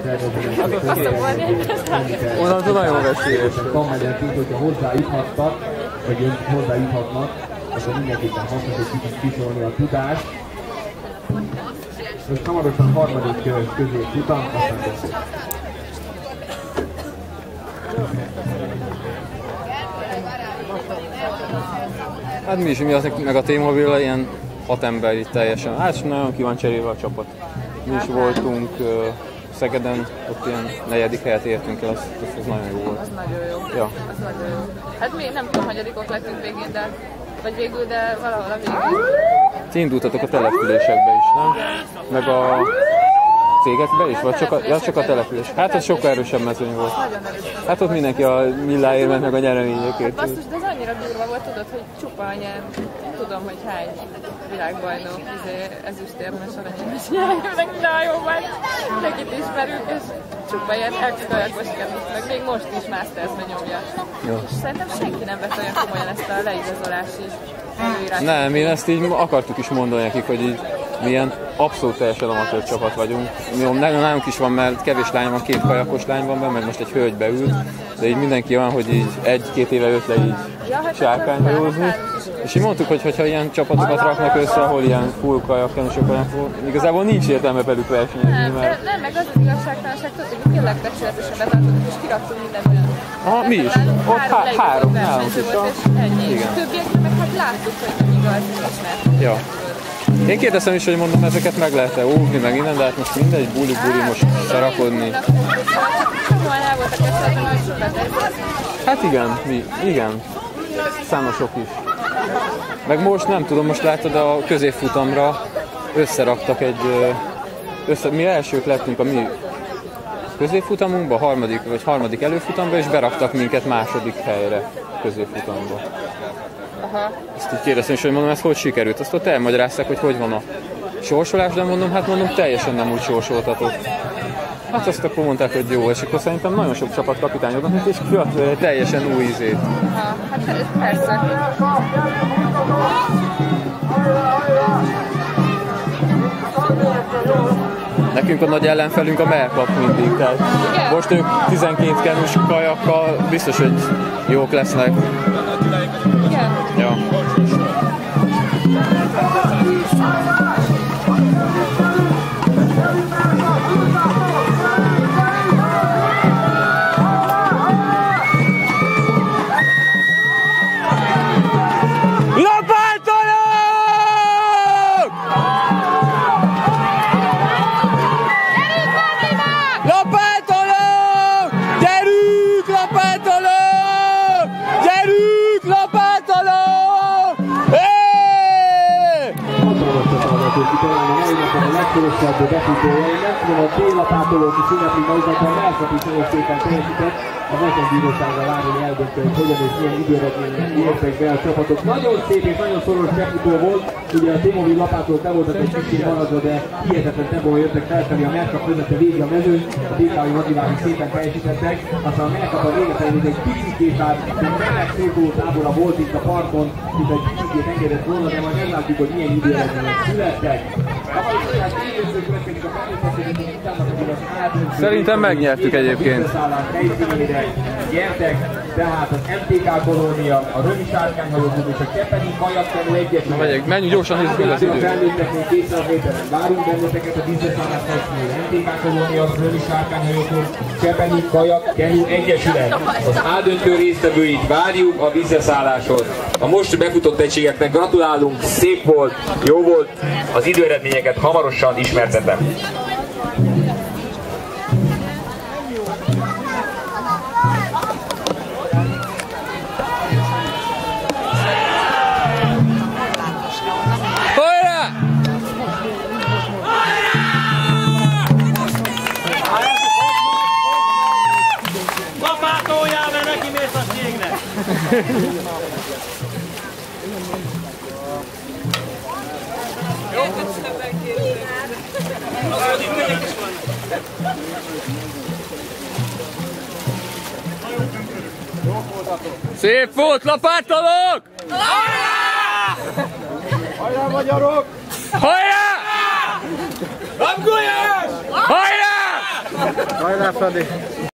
Onnantól nagyon veszélyes. Kammerjenként, hogyha hozzájuthattak, vagy hozzájuthatnak, akkor mindenképpen hasznos egy kicsit kiszolni a tudást. Most hamarosan harmadik középfutam, aztán beszél. Hát mi is, mi az meg a T-Mobile ilyen 6 ember itt teljesen. Hát nagyon ki van cserélve a csapat. Mi is voltunk Szegeden, ott ilyen 4. helyet értünk el, az nagyon jó volt. Az nagyon jó. Ja. Az nagyon jó. Hát mi nem tudom, hanyadikok lettünk végén, de vagy végül, de valahol a végén. Ti indultatok a településekbe is, nem? Meg a cégekbe is? Vagy csak a település? Hát ez sokkal erősebb mezőny volt. Hát ott mindenki a milláért ment meg a nyereményekért. Basszus, de ez annyira durva volt, tudod, hogy csupa nyert. Tudom, hogy hány világbajnok, ezüstérmes, aranyérmes nyeremények, de jó van, nekit ismerünk, és csupa ilyen extra-jakos kedvus, meg még most is Masters-be nyomja. Jó. És szerintem senki nem vett olyan komolyan ezt a leigazolási előírást. Nem, én ezt így akartuk is mondani nekik, hogy így milyen abszolút teljesen amatőr csapat vagyunk. Nálunk is van, mert kevés lány van, 2 kajakos lány van benne, meg most egy hölgy beült, de így mindenki olyan, hogy így 1-2 éve jött le így sárkányhajózni. És így mondtuk, hogy ha ilyen csapatokat raknak össze, ahol ilyen full kajakkenusok olyan full, igazából nincs értelme velük versenyezni, mert... Nem, meg az az igazságtalanság, tudod, hogy mi tényleg becsületesen betartottuk, és kiraktunk minden olyan. Aha, mi is. Ott 3 nálunk is. Igen. Többiekben meg hát láttuk, hogy nem igaz, ismert. Ja. Én kérdeztem is, hogy mondom, ezeket meg lehet-e óvni, meg innen, de hát most mindegy, buli most szarakodni. Hát igen, számosok is. Meg most nem tudom, most látod a középfutamra összeraktak mi elsők lettünk a mi középfutamunkba, harmadik előfutamba, és beraktak minket második helyre középfutamba. Aha. Ezt így kérdeztem is, hogy mondom, ez hogy sikerült. Azt ott elmagyarázták, hogy van a sorsolás, de mondom, hát mondom, teljesen nem úgy sorsoltatok. Hát azt akkor mondták, hogy jó, és akkor szerintem nagyon sok csapat kapitányodnak, és kiadott teljesen új ízét. Aha, hát persze. Nekünk a nagy ellenfelünk a Merkap mindig, tehát most ők 12 kenus kajakkal biztos, hogy jók lesznek. Igen. Ja. legkörösebb befutója. Én nem tudom, a télapátolók is ünnepli magukat, a Merkap is nagyon szépen teljesített. A mozgásbírósággal várni eldöntő, hogy hogyan és milyen időredményen értek be a csapatok. Nagyon szép és nagyon szoros befutó volt. Ugye a T-Mobile lapátolók be voltak egy kicsit maradva, de hihetetlen tempóban jöttek felfelé. A Merkap vezette végig a mezőn. A DK-i motiválni szépen teljesítettek. Aztán a Merkap a vége felé egy picikét, tehát meleg szétoló tábora volt itt a parkon, mint egy picikét engedett volna, de majd meglátjuk, hogy milyen időredmények születtek. Szerintem megnyertük egyébként. Gyertek, tehát az MTK kolónia, a Römi Sárkányhajózó és a Kepeni Kajakkenu egyesület. Menjünk gyorsan, nézzük meg az időt. A felnőtteknél 200 méteren várunk benneteket a vízbeszállás helyszínére. MTK kolónia, a Römi Sárkányhajózó, Kepeni Kajakkenu egyesület. Az A-döntő résztvevőit várjuk a vízbeszálláshoz. A most befutott egységeknek gratulálunk, szép volt, jó volt, az időeredményeket hamarosan ismertetem. Lapátoljál, mert neki mész a cégnek! Szép volt, lapátolók! Hajrá, magyarok! Hajrá! Lapgulyás! Hajrá! Hajrá, Fradi!